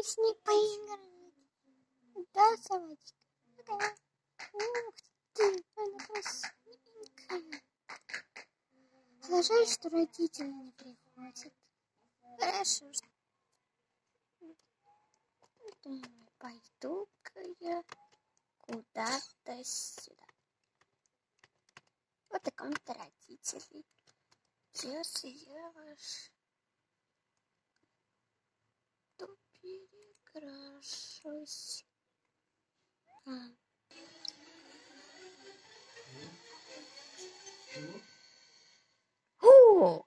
с ней поиграть. Да, собачка? Да. Ух ты, она красивенькая. Жаль, что родители не приходят. Хорошо, что... Пойду-ка я куда-то сюда. Вот и комната родителей. Сейчас я ваш тут перекрашусь. О!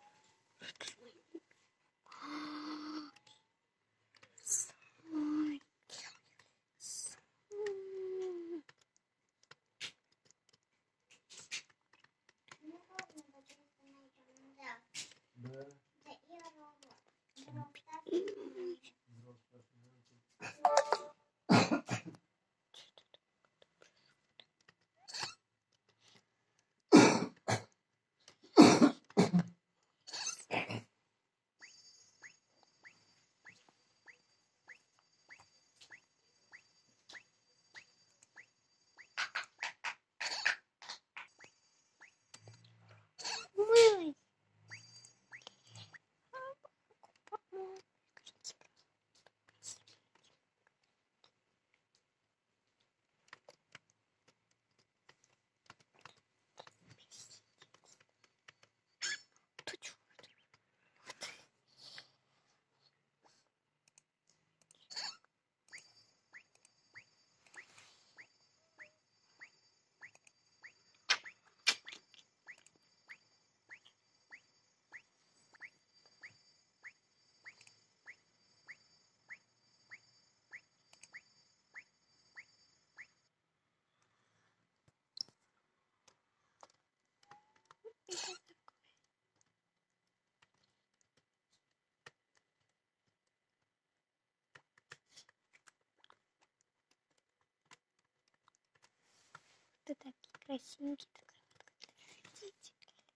Ты такие красивенькие, хотите?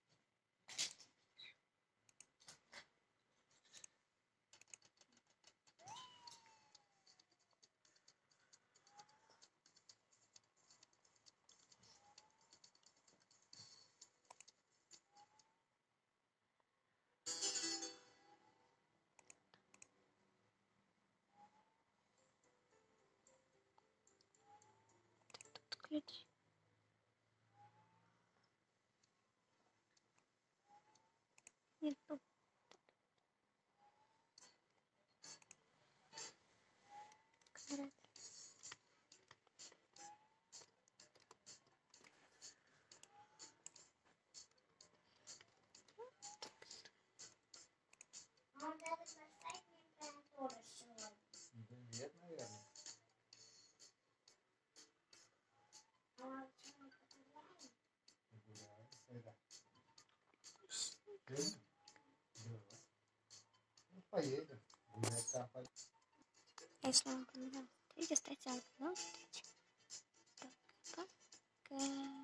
Тут ключ. Нет, тут. Квадрат. Нет, наверное. Ну, поедем. Гулять там поедем. Если вам понравилось, ставьте лайк. Пока.